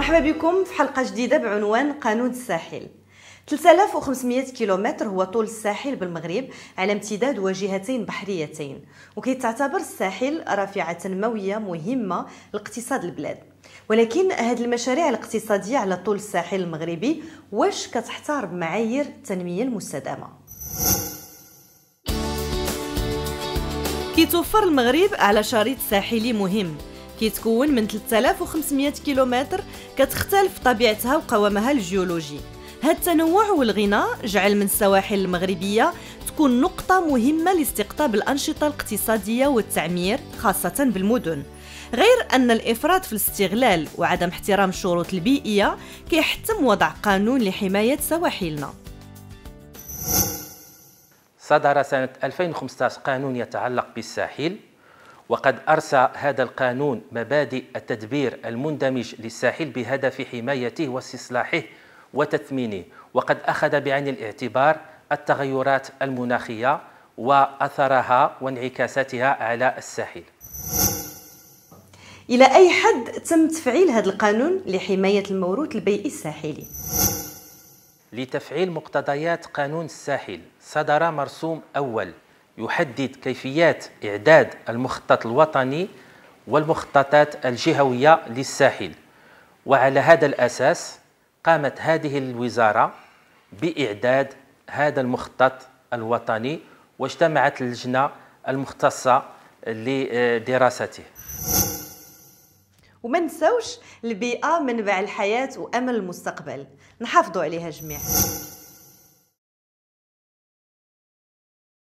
مرحبا بكم في حلقة جديدة بعنوان قانون الساحل. 3500 كيلومتر هو طول الساحل بالمغرب على امتداد وجهتين بحريتين، وكيتعتبر الساحل رافعة تنموية مهمة لاقتصاد البلاد. ولكن هذه المشاريع الاقتصادية على طول الساحل المغربي واش كتحترم معايير التنمية المستدامة؟ كيتوفر المغرب على شريط ساحلي مهم كيتكون من 3500 كيلومتر، كتختلف طبيعتها وقوامها الجيولوجي. هذا التنوع والغنى جعل من السواحل المغربية تكون نقطة مهمة لاستقطاب الأنشطة الاقتصادية والتعمير خاصة بالمدن، غير أن الإفراط في الاستغلال وعدم احترام الشروط البيئية كيحتم وضع قانون لحماية سواحلنا. صدر سنة 2015 قانون يتعلق بالساحل، وقد أرسى هذا القانون مبادئ التدبير المندمج للساحل بهدف حمايته واستصلاحه وتثمينه، وقد أخذ بعين الاعتبار التغيرات المناخية وأثرها وانعكاساتها على الساحل. إلى أي حد تم تفعيل هذا القانون لحماية الموروث البيئي الساحلي؟ لتفعيل مقتضيات قانون الساحل صدر مرسوم أول يحدد كيفيات إعداد المخطط الوطني والمخططات الجهوية للساحل، وعلى هذا الأساس قامت هذه الوزارة بإعداد هذا المخطط الوطني، واجتمعت اللجنة المختصة لدراسته. وما نساوش البيئة منبع الحياة وأمل المستقبل، نحافظوا عليها جميعا.